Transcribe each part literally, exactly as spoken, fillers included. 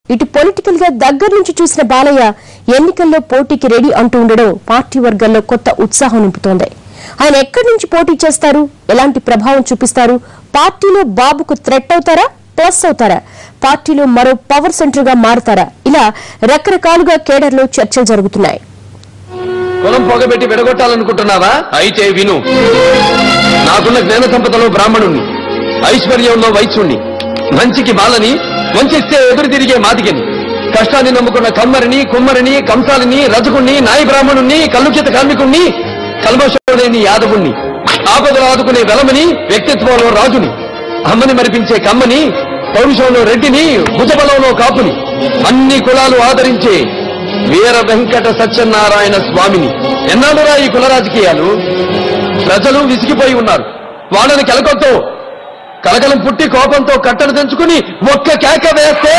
ఇటు పొలిటికల్ గా దగ్గర నుంచి చూసిన బాలయ్య ఎన్నికల్లో పోటీకి రెడీ అంటూ ఉండడం పార్టీ వర్గాల్లో కొత్త ఉత్సాహం నింపుతోంది. ఆయన ఎక్కడి నుంచి పోటీ చేస్తారు, ఎలాంటి ప్రభావం చూపిస్తారు, పార్టీలో బాబుకు థ్రెట్ అవుతారా, ప్లస్ అవుతారా, పార్టీలో మరో పవర్ సెంటర్ గా మారతారా, ఇలా రకరకాలుగా కేడర్లో చర్చలు జరుగుతున్నాయి. కులం పొగబెట్టి విడగొట్టాలనుకుంటున్నావా? అయితే విను. నాకున్న జ్ఞాన సంపదలో బ్రాహ్మణుణ్ణి, ఐశ్వర్యంలో వైశ్యుణ్ణి, మంచికి బాలని, వంచిస్తే ఎదురు తిరిగే మాదిగని, కష్టాన్ని నమ్ముకున్న కమ్మరిని, కుమ్మరిని, కంసాలిని, రజకుణ్ణి, నాయి బ్రాహ్మణుణ్ణి, కల్లుకిత కార్మికుణ్ణి, కల్మషం లేని యాదవుణ్ణి, ఆపదలు ఆదుకునే వెలమని, వ్యక్తిత్వంలో రాజుని, అమ్మని మరిపించే కమ్మని, పౌరుషంలో రెడ్డిని, భుజబలంలో కాపుని, అన్ని కులాలు ఆదరించే వీర వెంకట సత్యనారాయణ స్వామిని. ఎన్నాళ్ళురా ఈ కుల రాజకీయాలు? ప్రజలు విసిగిపోయి ఉన్నారు. వాళ్ళని కెలకొద్దు. కలకలం పుట్టి కోపంతో కట్టలు తెంచుకుని ఒక్క కేక వేస్తే.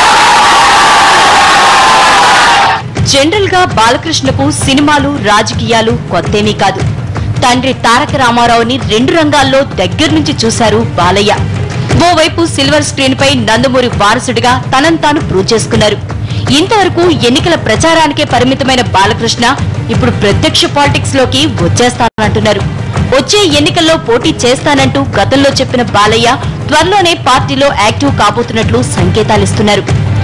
జనరల్ గా బాలకృష్ణకు సినిమాలు, రాజకీయాలు కొత్తేమీ కాదు. తండ్రి తారక రామారావుని రెండు రంగాల్లో దగ్గర నుంచి చూశారు బాలయ్య. ఓవైపు సిల్వర్ స్క్రీన్ పై నందమూరి వారసుడిగా తనను తాను ప్రూవ్ చేసుకున్నారు. ఇంతవరకు ఎన్నికల ప్రచారానికే పరిమితమైన బాలకృష్ణ ఇప్పుడు ప్రత్యక్ష పాలిటిక్స్ లోకి వచ్చేస్తానంటున్నారు. వచ్చే ఎన్నికల్లో పోటీ చేస్తానంటూ గతంలో చెప్పిన బాలయ్య త్వరలోనే పార్టీలో యాక్టివ్ కాబోతున్నట్లు సంకేతాలిస్తున్నారు.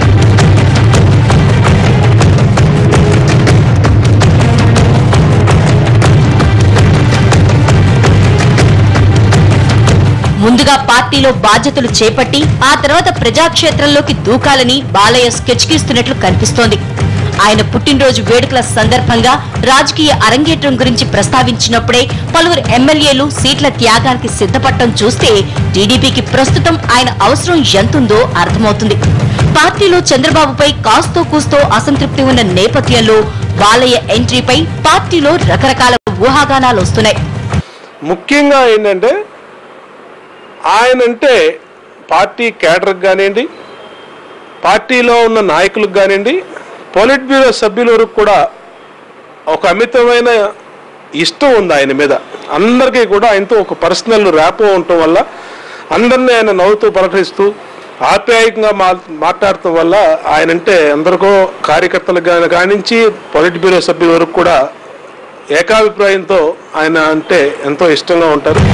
ముందుగా పార్టీలో బాధ్యతలు చేపట్టి ఆ తర్వాత ప్రజాక్షేత్రంలోకి దూకాలని బాలయ్య స్కెచ్ గీస్తున్నట్లు కనిపిస్తోంది. ఆయన పుట్టినరోజు వేడుకల సందర్భంగా రాజకీయ అరంగేట్రం గురించి ప్రస్తావించినప్పుడే పలువురు ఎమ్మెల్యేలు సీట్ల త్యాగానికి సిద్ధపడటం చూస్తే టీడీపీకి ప్రస్తుతం ఆయన అవసరం ఎంతుందో అర్థమవుతుంది. పార్టీలో చంద్రబాబుపై కాస్తో కూస్తో అసంతృప్తి ఉన్న నేపథ్యంలో బాలయ్య ఎంట్రీపై పార్టీలో రకరకాల ఊహాగానాలు వస్తున్నాయి. ముఖ్యంగా ఏంటంటే ఆయనంటే పార్టీ కేడర్కి కానివ్వండి, పార్టీలో ఉన్న నాయకులకు కానివ్వండి, పొలిట్ బ్యూరో సభ్యుల వరకు కూడా ఒక అమితమైన ఇష్టం ఉంది ఆయన మీద. అందరికీ కూడా ఆయనతో ఒక పర్సనల్ ర్యాపో ఉండటం వల్ల అందరినీ ఆయన నవ్వుతూ పలకరిస్తూ ఆప్యాయంగా మా మాట్లాడటం వల్ల ఆయనంటే అందరికో కార్యకర్తలకు కానించి పొలిట్ బ్యూరో సభ్యుల వరకు కూడా ఏకాభిప్రాయంతో ఆయన అంటే ఎంతో ఇష్టంగా ఉంటారు.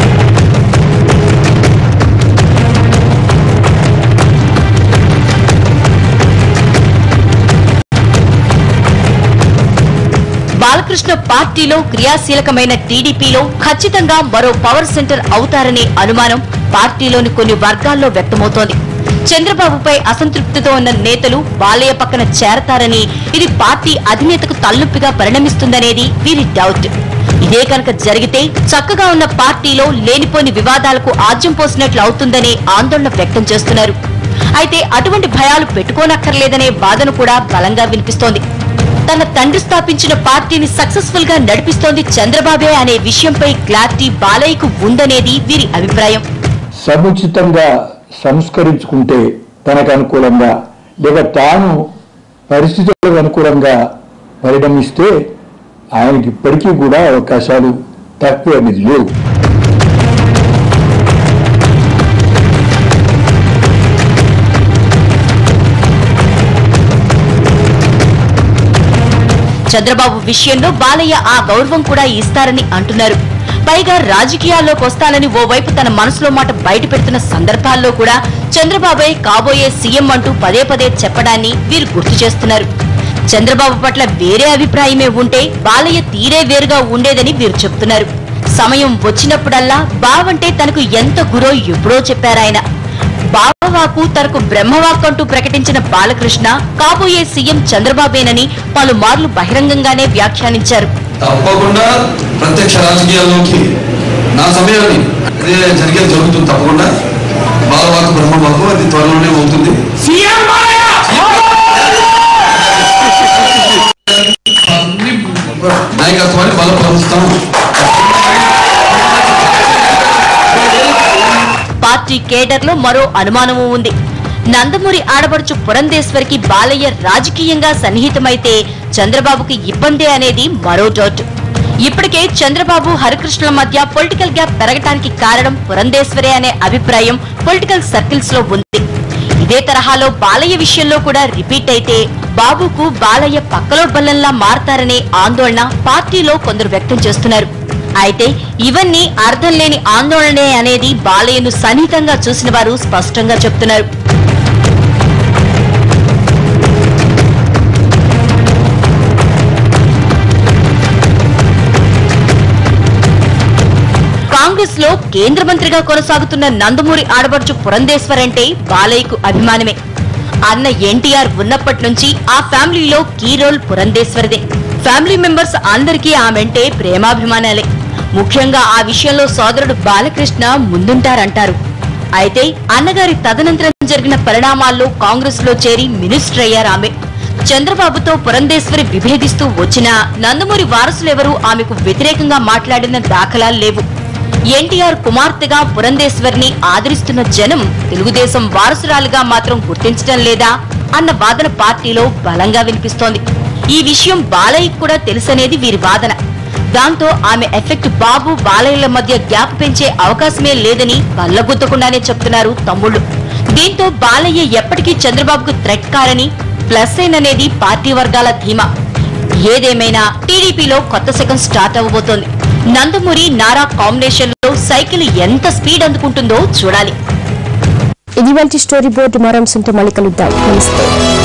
బాలకృష్ణ పార్టీలో క్రియాశీలకమైన టీడీపీలో ఖచ్చితంగా మరో పవర్ సెంటర్ అవుతారనే అనుమానం పార్టీలోని కొన్ని వర్గాల్లో వ్యక్తమవుతోంది. చంద్రబాబుపై అసంతృప్తితో ఉన్న నేతలు బాలయ్య పక్కన చేరతారని, ఇది పార్టీ అధినేతకు తలనొప్పిగా పరిణమిస్తుందనేది వీరి డౌట్. ఇదే కనుక జరిగితే చక్కగా ఉన్న పార్టీలో లేనిపోని వివాదాలకు ఆజ్యం పోసినట్లు అవుతుందనే ఆందోళన వ్యక్తం చేస్తున్నారు. అయితే అటువంటి భయాలు పెట్టుకోనక్కర్లేదనే వాదన కూడా బలంగా వినిపిస్తోంది. తన తండ్రి స్థాపించిన పార్టీని సక్సెస్ఫుల్ గా నడిపిస్తోంది చంద్రబాబే అనే విషయంపై క్లారిటీ బాలయ్యకు ఉందనేది వీరి అభిప్రాయం. సముచితంగా సంస్కరించుకుంటే తనకు అనుకూలంగా, లేక తాను పరిస్థితులకు అనుకూలంగా పరిణమిస్తే ఆయనకి ఇప్పటికీ కూడా అవకాశాలు తక్కువ అనేది లేవు. చంద్రబాబు విషయంలో బాలయ్య ఆ గౌరవం కూడా ఇస్తారని అంటున్నారు. పైగా రాజకీయాల్లోకి వస్తానని ఓవైపు తన మనసులో మాట బయట పెడుతున్న సందర్భాల్లో కూడా చంద్రబాబే కాబోయే సీఎం అంటూ పదే పదే చెప్పడాన్ని వీరు గుర్తు చేస్తున్నారు. చంద్రబాబు పట్ల వేరే అభిప్రాయమే ఉంటే బాలయ్య తీరే వేరుగా ఉండేదని వీరు చెప్తున్నారు. సమయం వచ్చినప్పుడల్లా బావంటే తనకు ఎంత గురో ఎప్పుడో చెప్పారాయన. బావవాకు తనకు బ్రహ్మవాక్ అంటూ ప్రకటించిన బాలకృష్ణ కాబోయే సీఎం చంద్రబాబేనని పలుమార్లు బహిరంగంగానే వ్యాఖ్యానించారు. తప్పకుండా ప్రత్యక్ష రాజకీయాల్లోకి నా సమయాన్ని అదే జరిగేది జరుగుతుంది. తప్పకుండా బాలవాకు బ్రహ్మవాకు అది త్వరలోనే అవుతుంది. నాయకత్వాన్ని బలపరుస్తాం. పార్టీ కేడర్లో మరో అనుమానమూ ఉంది. నందమూరి ఆడపడుచు పురంధేశ్వరికి బాలయ్య రాజకీయంగా సన్నిహితమైతే చంద్రబాబుకి ఇబ్బందే అనేది మరో డౌట్. ఇప్పటికే చంద్రబాబు హరికృష్ణుల మధ్య పొలిటికల్ గ్యాప్ పెరగటానికి కారణం పురంధేశ్వరే అనే అభిప్రాయం పొలిటికల్ సర్కిల్స్ లో ఉంది. ఇదే తరహాలో బాలయ్య విషయంలో కూడా రిపీట్ అయితే బాబుకు బాలయ్య పక్కలో బల్లంలా మారతారనే ఆందోళన పార్టీలో కొందరు వ్యక్తం చేస్తున్నారు. అయితే ఇవన్నీ అర్థం లేని ఆందోళనే అనేది బాలయ్యను సన్నిహితంగా చూసిన వారు స్పష్టంగా చెప్తున్నారు. కాంగ్రెస్ లో కేంద్ర మంత్రిగా కొనసాగుతున్న నందమూరి ఆడబడుచు పురంధేశ్వర్ అంటే బాలయ్యకు అభిమానమే. అన్న ఎన్టీఆర్ ఉన్నప్పటి నుంచి ఆ ఫ్యామిలీలో కీ రోల్ పురంధేశ్వరిదే. ఫ్యామిలీ మెంబర్స్ అందరికీ ఆమెంటే ప్రేమాభిమానాలే. ముఖ్యంగా ఆ విషయంలో సోదరుడు బాలకృష్ణ ముందుంటారంటారు. అయితే అన్నగారి తదనంతరం జరిగిన పరిణామాల్లో కాంగ్రెస్ లో చేరి మినిస్టర్ అయ్యారు ఆమె. చంద్రబాబుతో పురంధేశ్వరి విభేదిస్తూ వచ్చినా నందమూరి వారసులెవరూ ఆమెకు వ్యతిరేకంగా మాట్లాడిన దాఖలాలు లేవు. ఎన్టీఆర్ కుమార్తెగా పురంధేశ్వరిని ఆదరిస్తున్న జనం తెలుగుదేశం వారసురాలుగా మాత్రం గుర్తించడం లేదా అన్న వాదన పార్టీలో బలంగా వినిపిస్తోంది. ఈ విషయం బాలయ్యకు కూడా తెలుసనేది వీరి వాదన. దాంతో ఆమె ఎఫెక్ట్ బాబు బాలయ్యల మధ్య గ్యాప్ పెంచే అవకాశమే లేదని కళ్ళగుద్దకుండానే చెప్తున్నారు తమ్ముళ్లు. దీంతో బాలయ్య ఎప్పటికీ చంద్రబాబుకు థ్రెట్ కారని ప్లస్ అయిననేది పార్టీ వర్గాల ధీమా. ఏదేమైనా టీడీపీలో కొత్త శకం స్టార్ట్ అవ్వబోతోంది. నందమూరి నారా కాంబినేషన్ లో సైకిల్ ఎంత స్పీడ్ అందుకుంటుందో చూడాలి. ఇది వంటి స్టోరీ బోర్డు మరో అంశంతో మళ్ళీ కలుద్దాం. నమస్తే.